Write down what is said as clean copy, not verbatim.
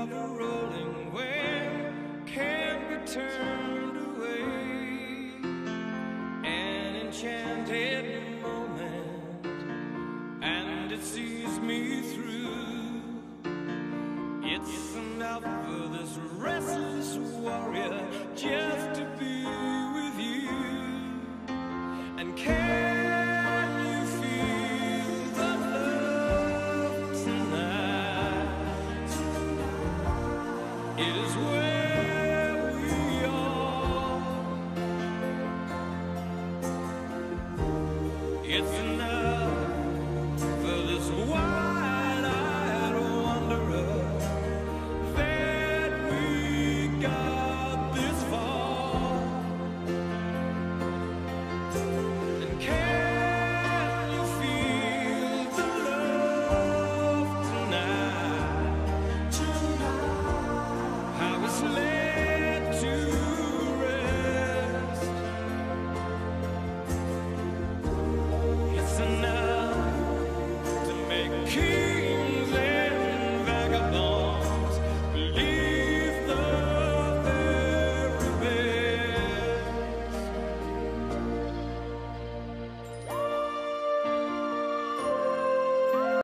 of a rolling wave can't be turned away. An enchanted moment, and it sees me through. It's enough for this restless warrior just to be with you. And can you feel the love tonight? It is where we are. It's enough for this wide-eyed wanderer that we got this far. And can you feel the love tonight? How it's laid to rest. It's enough to make